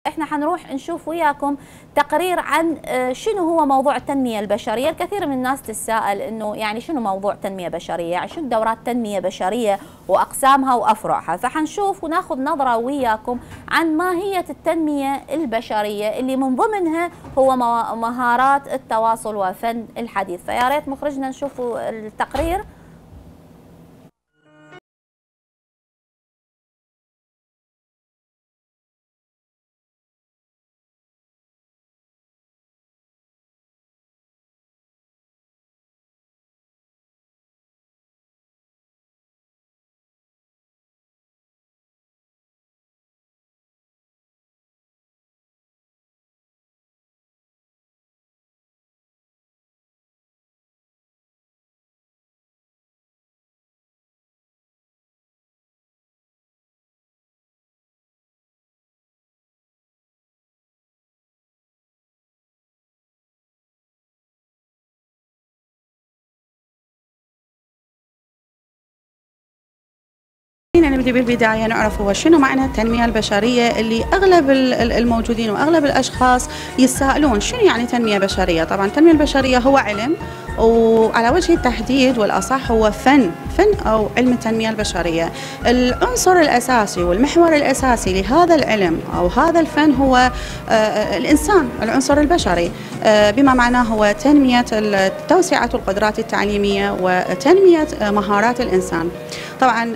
احنا حنروح نشوف وياكم تقرير عن شنو هو موضوع التنمية البشرية. الكثير من الناس تتساءل انه يعني شنو موضوع تنمية بشرية، يعني شنو دورات تنمية بشرية واقسامها وافرعها. فحنشوف وناخذ نظرة وياكم عن ماهية التنمية البشرية اللي من ضمنها هو مهارات التواصل وفن الحديث. فيا ريت مخرجنا نشوفوا التقرير. نبدي بالبداية نعرف هو شنو معنى التنمية البشرية اللي أغلب الموجودين وأغلب الأشخاص يتساءلون شنو يعني تنمية بشرية. طبعا التنمية البشرية هو علم، وعلى وجه التحديد والأصح هو فن أو علم التنمية البشرية. العنصر الأساسي والمحور الأساسي لهذا العلم أو هذا الفن هو الإنسان، العنصر البشري، بما معناه هو تنمية توسعة القدرات التعليمية وتنمية مهارات الإنسان. طبعا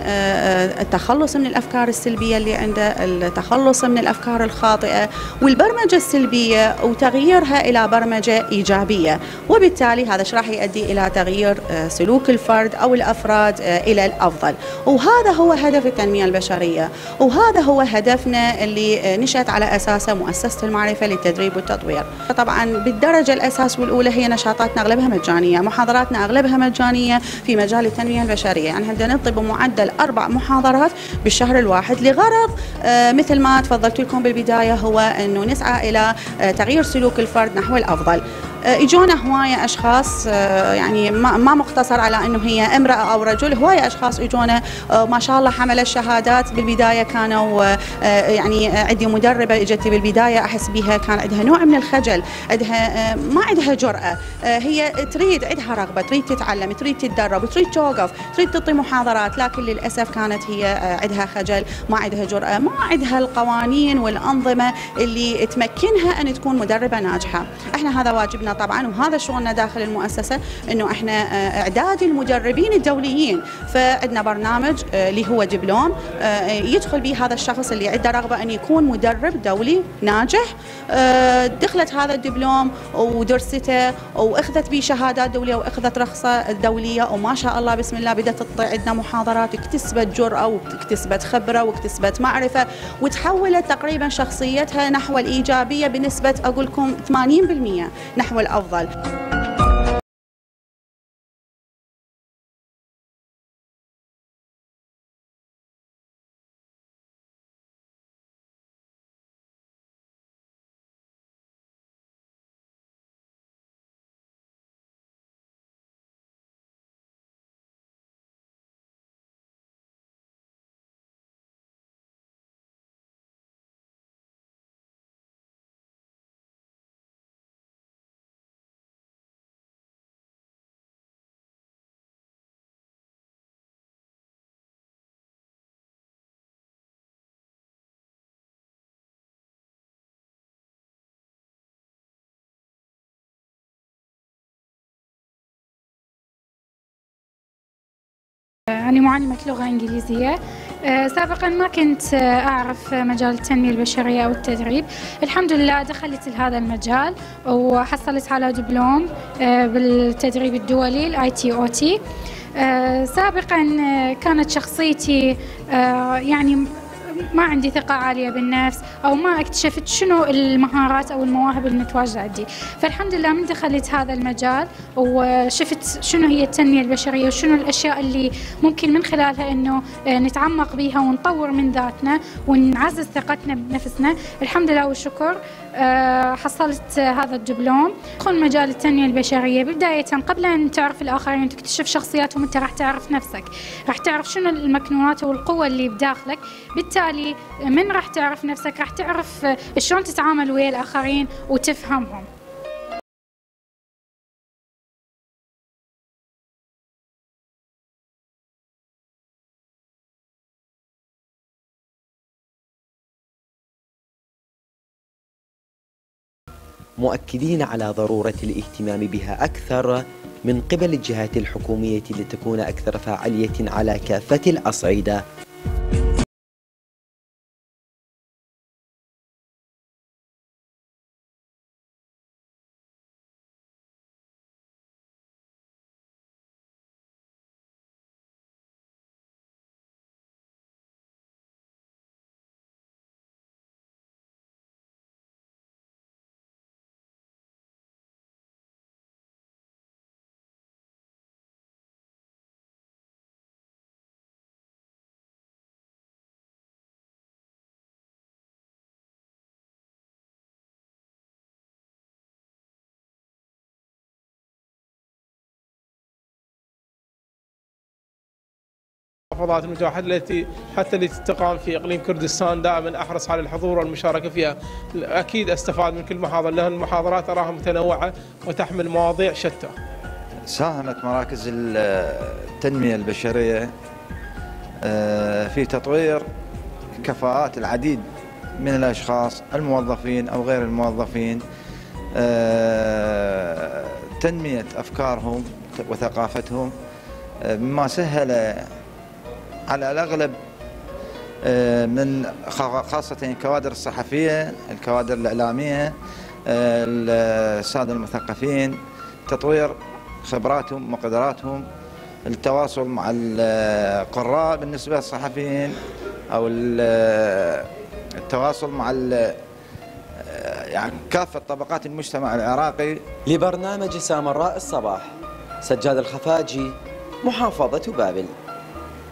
التخلص من الأفكار السلبية اللي عنده، التخلص من الأفكار الخاطئة والبرمجة السلبية وتغييرها إلى برمجة إيجابية، وبالتالي هذا ايش راح يؤدي إلى تغيير سلوك الفرد أو الأفراد إلى الأفضل. وهذا هو هدف التنمية البشرية، وهذا هو هدفنا اللي نشأت على أساسه مؤسسة المعرفة للتدريب والتطوير. طبعا بالدرجة الأساس والأولى هي نشاطاتنا أغلبها مجانية، محاضراتنا أغلبها مجانية في مجال التنمية البشرية. يعني بدنا نطلب بمعدل 4 محاضرات بالشهر الواحد لغرض مثل ما تفضلت لكم بالبداية هو أنه نسعى إلى تغيير سلوك الفرد نحو الأفضل. اجونا هوايه اشخاص، يعني ما مقتصر على انه هي امراه او رجل، هوايه اشخاص اجونا ما شاء الله حمل الشهادات. بالبدايه كانوا يعني عندي مدربه اجت بالبدايه احس بها كان عندها نوع من الخجل، عندها ما عندها جرأه، هي تريد، عندها رغبه، تريد تتعلم، تريد تتدرب، تريد توقف، تريد تعطي محاضرات، لكن للاسف كانت هي عندها خجل، ما عندها جرأه، ما عندها القوانين والانظمه اللي تمكنها ان تكون مدربه ناجحه. احنا هذا واجبنا طبعا، وهذا شغلنا داخل المؤسسه، انه احنا اعداد المدربين الدوليين. فعندنا برنامج اللي هو دبلوم يدخل به هذا الشخص اللي عنده رغبه ان يكون مدرب دولي ناجح. دخلت هذا الدبلوم ودرسته واخذت به شهادات دوليه واخذت رخصه دوليه، وما شاء الله بسم الله بدات تطلع عندنا محاضرات، اكتسبت جرأه واكتسبت خبره واكتسبت معرفه، وتحولت تقريبا شخصيتها نحو الايجابيه بنسبه اقول لكم 80% نحو الأفضل. أنا معلمة لغة إنجليزية. سابقا ما كنت أعرف مجال التنمية البشرية أو التدريب. الحمد لله دخلت لهذا المجال وحصلت على دبلوم بالتدريب الدولي الITOT. سابقا كانت شخصيتي يعني ما عندي ثقة عالية بالنفس، أو ما اكتشفت شنو المهارات أو المواهب المتواجدة عندي. فالحمد لله من دخلت هذا المجال وشفت شنو هي التنمية البشرية وشنو الأشياء اللي ممكن من خلالها إنه نتعمق بها ونطور من ذاتنا ونعزز ثقتنا بنفسنا. الحمد لله والشكر حصلت هذا الدبلوم. دخل مجال التنمية البشرية بداية قبل أن تعرف الآخرين وتكتشف شخصياتهم، أنت راح تعرف نفسك، راح تعرف شنو المكنونات والقوة اللي بداخلك. بالتالي من راح تعرف نفسك راح تعرف شلون تتعامل ويا الآخرين وتفهمهم. مؤكدين على ضرورة الاهتمام بها أكثر من قبل الجهات الحكومية لتكون أكثر فاعلية على كافة الأصعدة. المحافظات المتوحدة التي تقام في إقليم كردستان دائما أحرص على الحضور والمشاركة فيها. أكيد أستفاد من كل محاضرة لأن المحاضرات أراها متنوعة وتحمل مواضيع شتى. ساهمت مراكز التنمية البشرية في تطوير كفاءات العديد من الأشخاص الموظفين أو غير الموظفين، تنمية أفكارهم وثقافتهم، مما سهل على الأغلب من خاصة الكوادر الصحفية، الكوادر الإعلامية، السادة المثقفين، تطوير خبراتهم وقدراتهم، التواصل مع القراء بالنسبة للصحفيين، أو التواصل مع يعني كافة طبقات المجتمع العراقي. لبرنامج سامراء الصباح، سجاد الخفاجي، محافظة بابل.